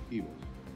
delictivos.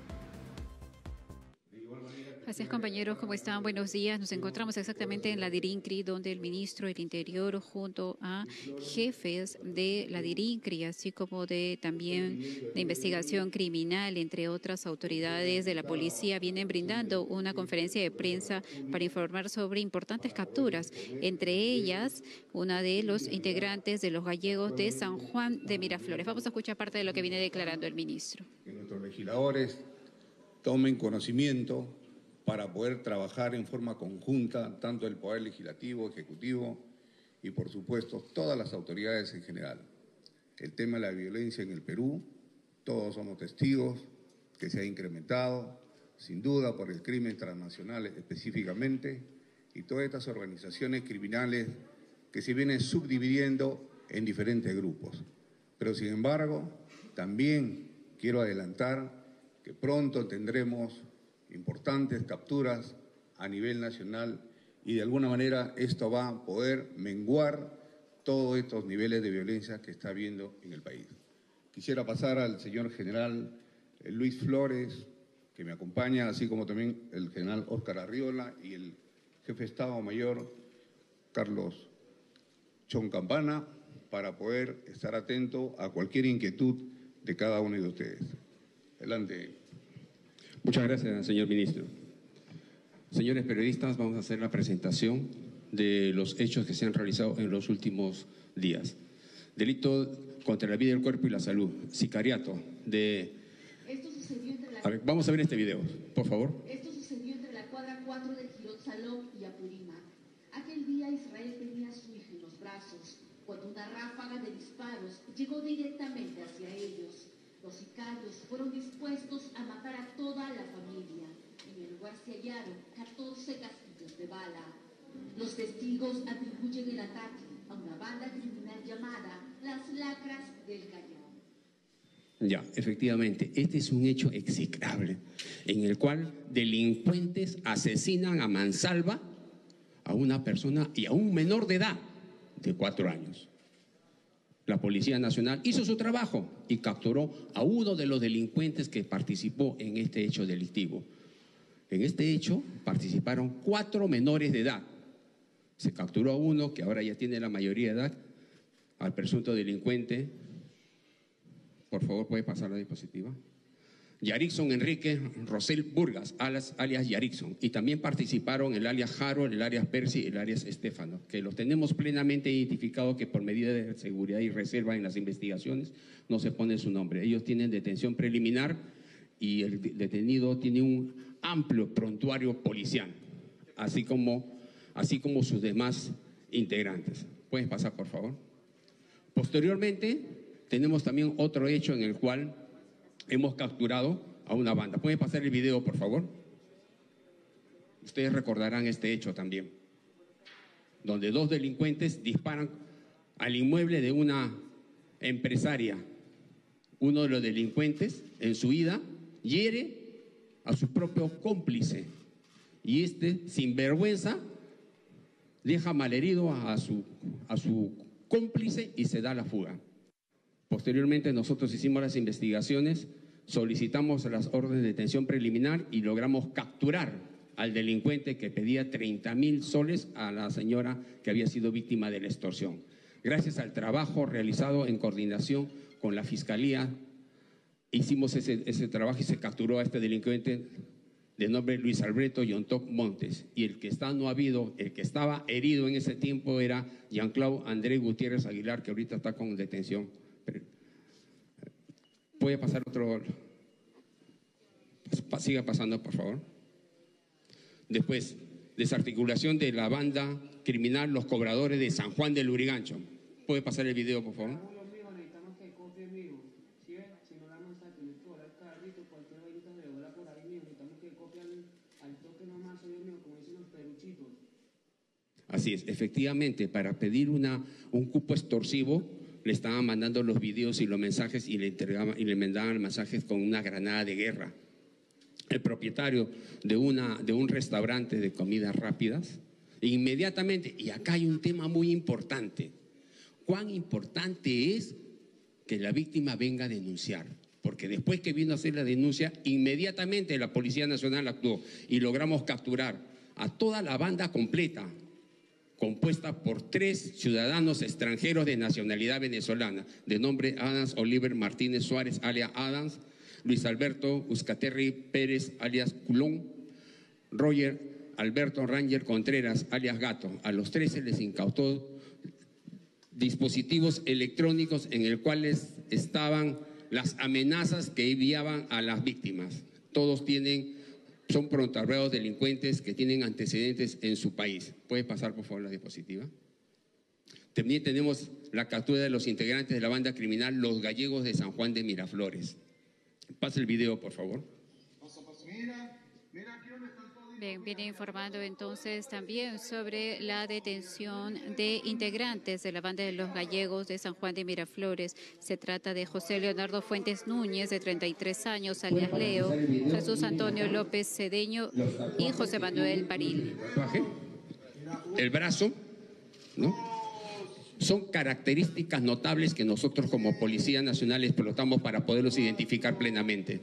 Así es, compañeros, ¿cómo están? Buenos días. Nos encontramos exactamente en la DIRINCRI, donde el ministro del Interior, junto a jefes de la DIRINCRI, así como también de investigación criminal, entre otras autoridades de la policía, vienen brindando una conferencia de prensa para informar sobre importantes capturas, entre ellas una de los integrantes de los gallegos de San Juan de Miraflores. Vamos a escuchar parte de lo que viene declarando el ministro. Que nuestros legisladores tomen conocimiento para poder trabajar en forma conjunta, tanto el Poder Legislativo, Ejecutivo y, por supuesto, todas las autoridades en general. El tema de la violencia en el Perú, todos somos testigos que se ha incrementado, sin duda por el crimen transnacional específicamente, y todas estas organizaciones criminales que se vienen subdividiendo en diferentes grupos. Pero, sin embargo, también quiero adelantar que pronto tendremos importantes capturas a nivel nacional y de alguna manera esto va a poder menguar todos estos niveles de violencia que está habiendo en el país. Quisiera pasar al señor general Luis Flores, que me acompaña, así como también el general Óscar Arriola y el jefe de Estado Mayor Carlos Chon Campana, para poder estar atento a cualquier inquietud de cada uno de ustedes. Adelante. Muchas gracias, señor ministro. Señores periodistas, vamos a hacer la presentación de los hechos que se han realizado en los últimos días. Delito contra la vida, el cuerpo y la salud. Sicariato de... Esto sucedió entre la... A ver, vamos a ver este video, por favor. Esto sucedió entre la cuadra 4 del Girón Salón y Apurímac. Aquel día Israel tenía a su hija en los brazos, cuando una ráfaga de disparos llegó directamente hacia ellos. Los sicarios fueron dispuestos a matar a toda la familia. En el lugar se hallaron 14 casquillos de bala. Los testigos atribuyen el ataque a una banda criminal llamada Las Lacras del Callao. Ya, efectivamente, este es un hecho execrable en el cual delincuentes asesinan a mansalva a una persona y a un menor de edad de 4 años. La Policía Nacional hizo su trabajo y capturó a uno de los delincuentes que participó en este hecho delictivo. En este hecho participaron 4 menores de edad. Se capturó a uno que ahora ya tiene la mayoría de edad, al presunto delincuente. Por favor, puede pasar la diapositiva. Yarixon Enrique Rosel Burgas, alias Yarixon, y también participaron el alias Harold, el alias Percy y el alias Estefano, que los tenemos plenamente identificados, que por medida de seguridad y reserva en las investigaciones no se pone su nombre. Ellos tienen detención preliminar y el detenido tiene un amplio prontuario policial, así como sus demás integrantes. ¿Puedes pasar, por favor? Posteriormente, tenemos también otro hecho en el cual hemos capturado a una banda. ¿Puede pasar el video, por favor? Ustedes recordarán este hecho también, donde 2 delincuentes disparan al inmueble de una empresaria. Uno de los delincuentes, en su huida, hiere a su propio cómplice y este, sin vergüenza, deja malherido a su cómplice y se da la fuga. Posteriormente nosotros hicimos las investigaciones, solicitamos las órdenes de detención preliminar y logramos capturar al delincuente que pedía 30.000 soles a la señora que había sido víctima de la extorsión. Gracias al trabajo realizado en coordinación con la Fiscalía, hicimos ese trabajo y se capturó a este delincuente de nombre Luis Alberto Yontoc Montes. Y el que estaba herido en ese tiempo era Jean-Claude André Gutiérrez Aguilar, que ahorita está con detención. ¿Puede pasar otro? Siga pasando, por favor. Después, desarticulación de la banda criminal Los Cobradores de San Juan del Lurigancho. ¿Puede pasar el video, por favor? Así es, efectivamente, para pedir un cupo extorsivo, le estaban mandando los videos y los mensajes y le mandaban mensajes con una granada de guerra. El propietario de un restaurante de comidas rápidas, inmediatamente, y acá hay un tema muy importante, ¿cuán importante es que la víctima venga a denunciar? porque después que vino a hacer la denuncia, inmediatamente la Policía Nacional actuó y logramos capturar a toda la banda completa, compuesta por 3 ciudadanos extranjeros de nacionalidad venezolana, de nombre Adams Oliver Martínez Suárez, alias Adams, Luis Alberto Uzcaterri Pérez, alias Culón, Roger Alberto Ranger Contreras, alias Gato. A los 3 se les incautó dispositivos electrónicos en el cuales estaban las amenazas que enviaban a las víctimas. Todos son prontarbreados delincuentes que tienen antecedentes en su país. ¿Puede pasar, por favor, la diapositiva? También tenemos la captura de los integrantes de la banda criminal Los Gallegos de San Juan de Miraflores. Pasa el video, por favor. Bien, viene informando entonces también sobre la detención de integrantes de la banda de Los Gallegos de San Juan de Miraflores. Se trata de José Leonardo Fuentes Núñez, de 33 años, alias Leo, Jesús Antonio López Cedeño y José Manuel Paril. El brazo, ¿no? Son características notables que nosotros como Policía Nacional explotamos para poderlos identificar plenamente.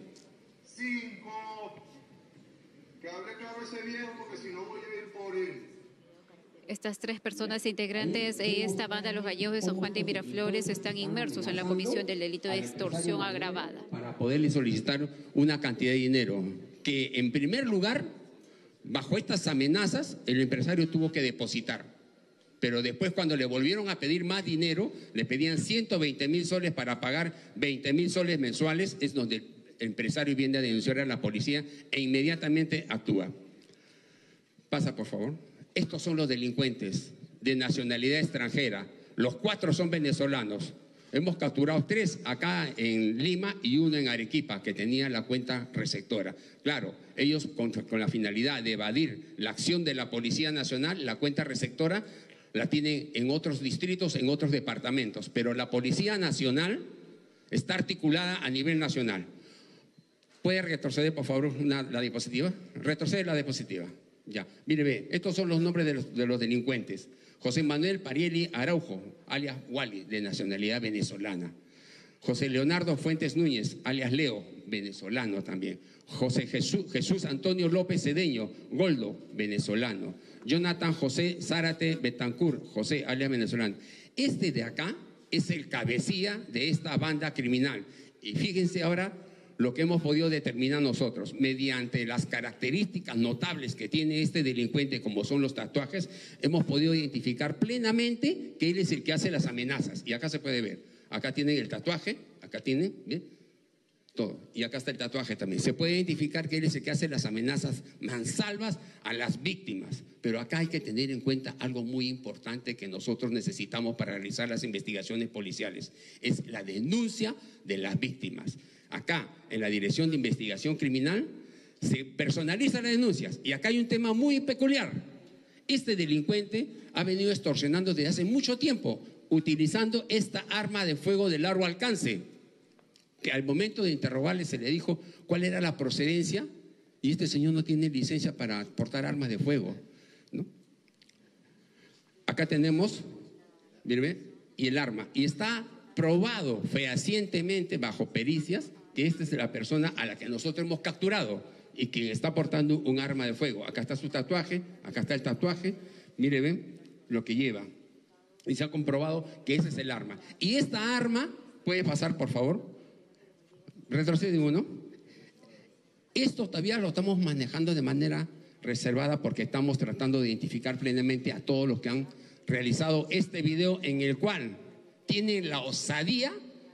Estas 3 personas integrantes de esta banda, Los Gallegos de San Juan de Miraflores, están inmersos en la comisión del delito de extorsión agravada. Para poderle solicitar una cantidad de dinero que, en primer lugar, bajo estas amenazas, el empresario tuvo que depositar. Pero después, cuando le volvieron a pedir más dinero, le pedían 120.000 soles para pagar 20.000 soles mensuales, es donde el empresario viene a denunciar a la policía e inmediatamente actúa. Pasa, por favor. Estos son los delincuentes de nacionalidad extranjera. Los 4 son venezolanos. Hemos capturado 3 acá en Lima y 1 en Arequipa, que tenía la cuenta receptora. Claro, ellos con la finalidad de evadir la acción de la Policía Nacional, la cuenta receptora la tienen en otros distritos, en otros departamentos. Pero la Policía Nacional está articulada a nivel nacional. ¿Puede retroceder, por favor, la diapositiva? Retrocede la diapositiva. Ya, mire, ve, estos son los nombres de los delincuentes. José Manuel Parieli Araujo, alias Wally, de nacionalidad venezolana. José Leonardo Fuentes Núñez, alias Leo, venezolano también. José Jesús Antonio López Cedeño, Goldo, venezolano. Jonathan José Zárate Betancur, José, alias venezolano. Este de acá es el cabecilla de esta banda criminal. Y fíjense ahora lo que hemos podido determinar nosotros, mediante las características notables que tiene este delincuente, como son los tatuajes, hemos podido identificar plenamente que él es el que hace las amenazas. Y acá se puede ver, acá tienen el tatuaje, acá tienen, ¿bien? Todo. Y acá está el tatuaje también. Se puede identificar que él es el que hace las amenazas mansalvas a las víctimas. Pero acá hay que tener en cuenta algo muy importante que nosotros necesitamos para realizar las investigaciones policiales. Es la denuncia de las víctimas. Acá, en la Dirección de Investigación Criminal, se personalizan las denuncias. Y acá hay un tema muy peculiar. Este delincuente ha venido extorsionando desde hace mucho tiempo, utilizando esta arma de fuego de largo alcance, que al momento de interrogarle se le dijo cuál era la procedencia, y este señor no tiene licencia para portar armas de fuego, ¿no? Acá tenemos, mire, y el arma, y está probado fehacientemente bajo pericias que esta es la persona a la que nosotros hemos capturado y que está portando un arma de fuego. Acá está su tatuaje, acá está el tatuaje, mire, ven lo que lleva. Y se ha comprobado que ese es el arma. Y esta arma, puede pasar por favor, retrocede uno. Esto todavía lo estamos manejando de manera reservada porque estamos tratando de identificar plenamente a todos los que han realizado este video en el cual tienen la osadía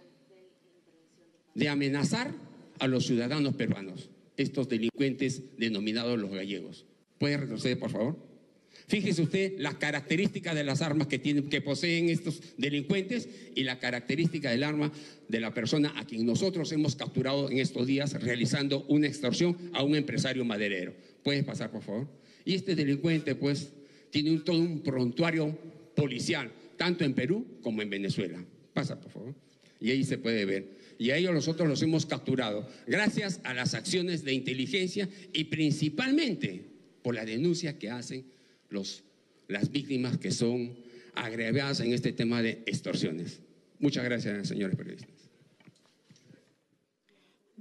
de amenazar a los ciudadanos peruanos, estos delincuentes denominados los gallegos. ¿Puede retroceder, por favor? Fíjese usted las características de las armas que poseen estos delincuentes y la característica del arma de la persona a quien nosotros hemos capturado en estos días realizando una extorsión a un empresario maderero. ¿Puedes pasar, por favor? Y este delincuente, pues, tiene todo un prontuario policial, tanto en Perú como en Venezuela. Pasa, por favor. Y ahí se puede ver. Y a ellos nosotros los hemos capturado gracias a las acciones de inteligencia y principalmente por la denuncia que hacen las víctimas que son agravadas en este tema de extorsiones. Muchas gracias, señores periodistas.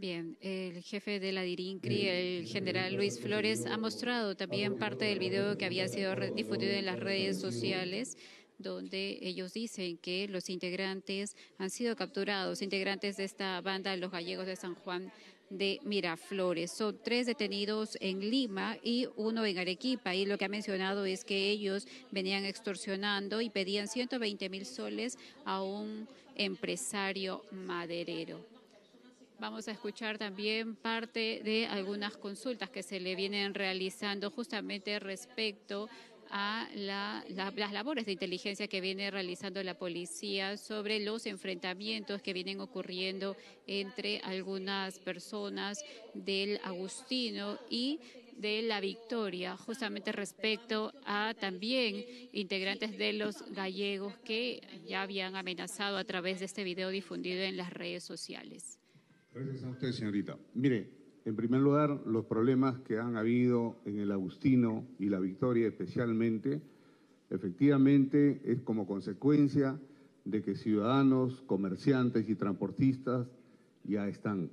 Bien, el jefe de la DIRINCRI, el general Luis Flores, ha mostrado también parte del video que había sido difundido en las redes sociales, donde ellos dicen que los integrantes han sido capturados, integrantes de esta banda, los gallegos de San Juan de Miraflores. Son 3 detenidos en Lima y 1 en Arequipa. Y lo que ha mencionado es que ellos venían extorsionando y pedían 120.000 soles a un empresario maderero. Vamos a escuchar también parte de algunas consultas que se le vienen realizando justamente respecto a las labores de inteligencia que viene realizando la policía sobre los enfrentamientos que vienen ocurriendo entre algunas personas del Agustino y de la Victoria, justamente respecto a también integrantes de los gallegos que ya habían amenazado a través de este video difundido en las redes sociales. Gracias a usted, señorita. Mire, en primer lugar, los problemas que han habido en el Agustino y la Victoria especialmente, efectivamente es como consecuencia de que ciudadanos, comerciantes y transportistas ya están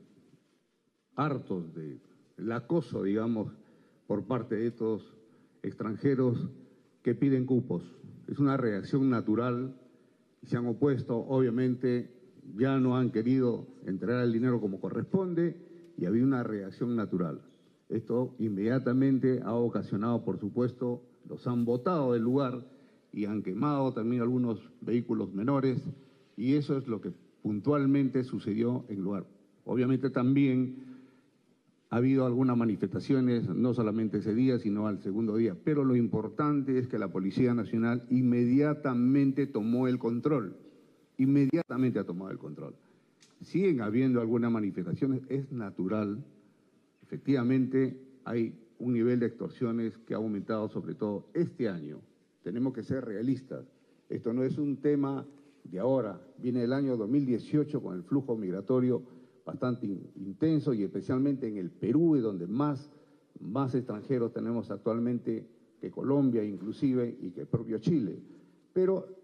hartos del acoso, digamos, por parte de estos extranjeros que piden cupos. Es una reacción natural y se han opuesto, obviamente, ya no han querido entregar el dinero como corresponde y ha habido una reacción natural. Esto inmediatamente ha ocasionado, por supuesto, los han botado del lugar y han quemado también algunos vehículos menores y eso es lo que puntualmente sucedió en el lugar. Obviamente también ha habido algunas manifestaciones, no solamente ese día, sino al segundo día, pero lo importante es que la Policía Nacional inmediatamente tomó el control. Inmediatamente ha tomado el control. Siguen habiendo algunas manifestaciones, es natural. Efectivamente, hay un nivel de extorsiones que ha aumentado sobre todo este año. Tenemos que ser realistas. Esto no es un tema de ahora. Viene el año 2018 con el flujo migratorio bastante intenso y especialmente en el Perú, es donde más extranjeros tenemos actualmente que Colombia inclusive y que el propio Chile. Pero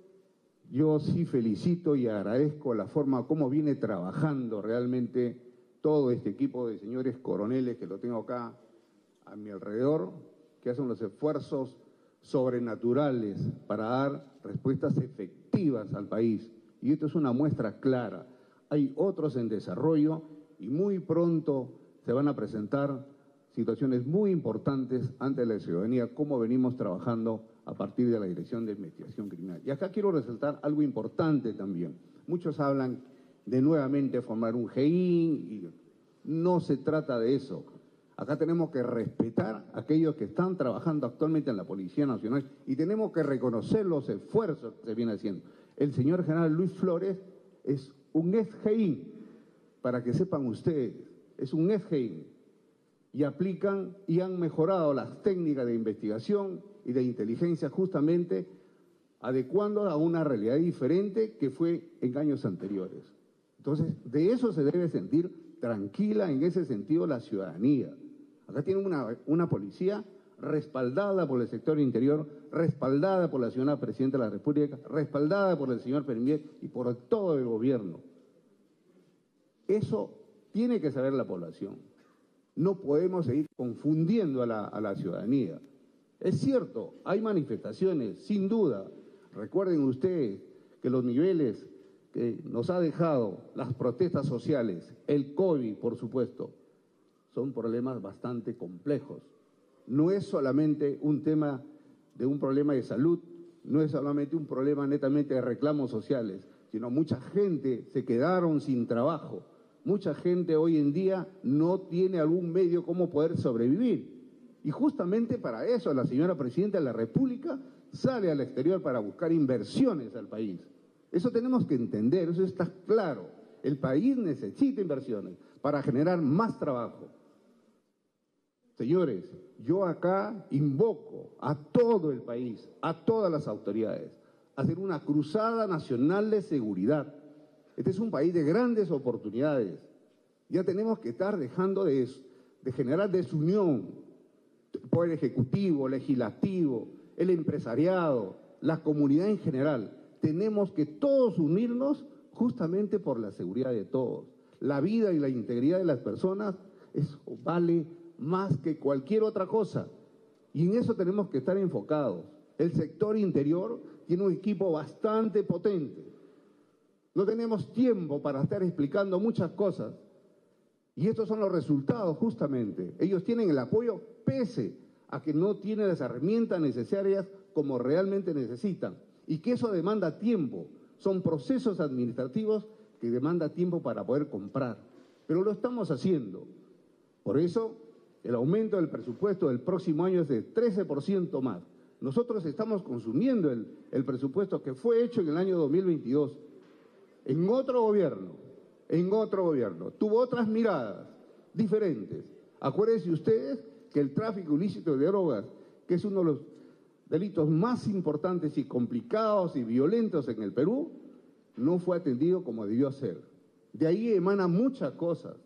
yo sí felicito y agradezco la forma como viene trabajando realmente todo este equipo de señores coroneles que lo tengo acá a mi alrededor, que hacen los esfuerzos sobrenaturales para dar respuestas efectivas al país. Y esto es una muestra clara. Hay otros en desarrollo y muy pronto se van a presentar situaciones muy importantes ante la ciudadanía, como venimos trabajando a partir de la Dirección de Investigación Criminal. Y acá quiero resaltar algo importante también. Muchos hablan de nuevamente formar un GEIN y no se trata de eso. Acá tenemos que respetar a aquellos que están trabajando actualmente en la Policía Nacional y tenemos que reconocer los esfuerzos que se vienen haciendo. El señor general Luis Flores es un ex-GEIN, para que sepan ustedes, es un ex-GEIN. Y aplican y han mejorado las técnicas de investigación y de inteligencia justamente adecuando a una realidad diferente que fue en años anteriores. Entonces, de eso se debe sentir tranquila en ese sentido la ciudadanía. Acá tienen una policía respaldada por el sector interior, respaldada por la señora Presidenta de la República, respaldada por el señor Premier y por todo el gobierno. Eso tiene que saber la población. No podemos seguir confundiendo a la ciudadanía. Es cierto, hay manifestaciones, sin duda. Recuerden ustedes que los niveles que nos ha dejado las protestas sociales, el COVID, por supuesto, son problemas bastante complejos. No es solamente un tema de un problema de salud, no es solamente un problema netamente de reclamos sociales, sino mucha gente se quedaron sin trabajo. Mucha gente hoy en día no tiene algún medio cómo poder sobrevivir. Y justamente para eso la señora Presidenta de la República sale al exterior para buscar inversiones al país. Eso tenemos que entender, eso está claro. El país necesita inversiones para generar más trabajo. Señores, yo acá invoco a todo el país, a todas las autoridades, a hacer una cruzada nacional de seguridad. Este es un país de grandes oportunidades. Ya tenemos que estar dejando de generar desunión. El poder ejecutivo, legislativo, el empresariado, la comunidad en general. Tenemos que todos unirnos justamente por la seguridad de todos. La vida y la integridad de las personas, eso vale más que cualquier otra cosa. Y en eso tenemos que estar enfocados. El sector interior tiene un equipo bastante potente. No tenemos tiempo para estar explicando muchas cosas. Y estos son los resultados, justamente. Ellos tienen el apoyo pese a que no tienen las herramientas necesarias como realmente necesitan. Y que eso demanda tiempo. Son procesos administrativos que demanda tiempo para poder comprar. Pero lo estamos haciendo. Por eso, el aumento del presupuesto del próximo año es de 13% más. Nosotros estamos consumiendo el presupuesto que fue hecho en el año 2022. En otro gobierno, tuvo otras miradas diferentes. Acuérdense ustedes que el tráfico ilícito de drogas, que es uno de los delitos más importantes y complicados y violentos en el Perú, no fue atendido como debió ser. De ahí emana muchas cosas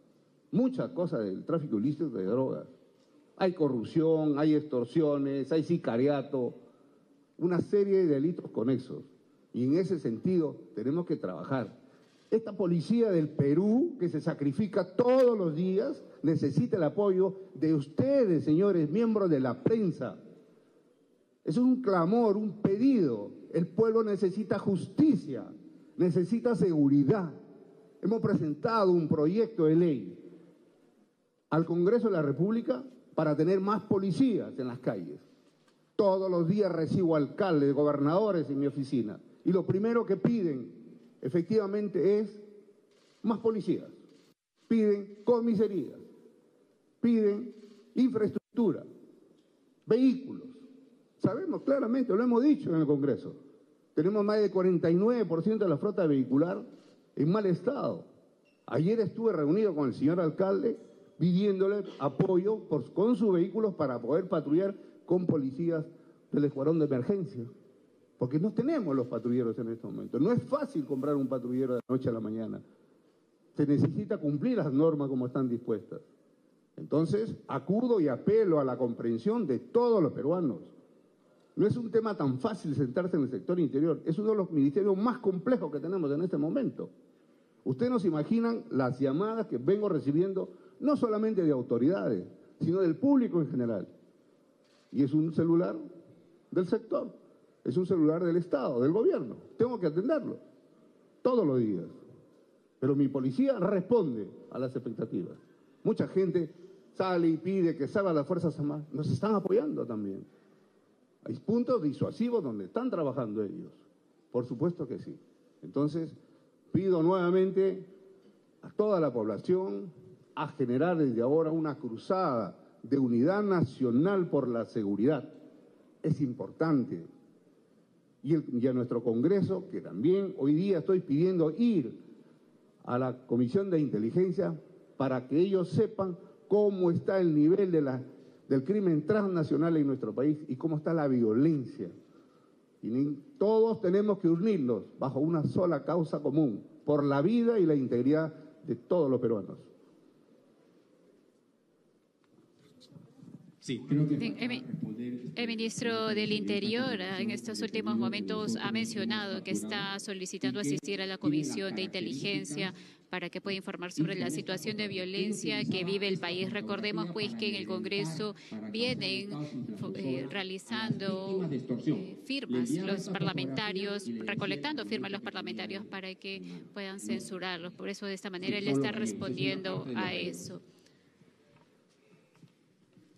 del tráfico ilícito de drogas. Hay corrupción, hay extorsiones, hay sicariato, una serie de delitos conexos. Y en ese sentido tenemos que trabajar. Esta policía del Perú, que se sacrifica todos los días, necesita el apoyo de ustedes, señores, miembros de la prensa. Es un clamor, un pedido. El pueblo necesita justicia, necesita seguridad. Hemos presentado un proyecto de ley al Congreso de la República para tener más policías en las calles. Todos los días recibo alcaldes, gobernadores en mi oficina. Y lo primero que piden, efectivamente, es más policías. Piden comisarías, piden infraestructura, vehículos. Sabemos claramente, lo hemos dicho en el Congreso, tenemos más del 49% de la flota vehicular en mal estado. Ayer estuve reunido con el señor alcalde pidiéndole apoyo con sus vehículos para poder patrullar con policías del escuadrón de emergencia. Porque no tenemos los patrulleros en este momento. No es fácil comprar un patrullero de la noche a la mañana. Se necesita cumplir las normas como están dispuestas. Entonces, acudo y apelo a la comprensión de todos los peruanos. No es un tema tan fácil sentarse en el sector interior. Es uno de los ministerios más complejos que tenemos en este momento. Ustedes no se imaginan las llamadas que vengo recibiendo, no solamente de autoridades, sino del público en general. Y es un celular del sector, es un celular del Estado, del gobierno. Tengo que atenderlo todos los días. Pero mi policía responde a las expectativas. Mucha gente sale y pide que salgan las Fuerzas Armadas. Nos están apoyando también. Hay puntos disuasivos donde están trabajando ellos. Por supuesto que sí. Entonces, pido nuevamente a toda la población a generar desde ahora una cruzada de unidad nacional por la seguridad. Es importante. Y a nuestro Congreso, que también hoy día estoy pidiendo ir a la Comisión de Inteligencia para que ellos sepan cómo está el nivel del crimen transnacional en nuestro país y cómo está la violencia. Y todos tenemos que unirnos bajo una sola causa común, por la vida y la integridad de todos los peruanos. Sí, creo que el ministro del Interior en estos últimos momentos ha mencionado que está solicitando asistir a la Comisión de Inteligencia para que pueda informar sobre la situación de violencia que vive el país. Recordemos pues que en el Congreso vienen realizando firmas los parlamentarios, recolectando firmas los parlamentarios para que puedan censurarlos. Por eso de esta manera él está respondiendo a eso.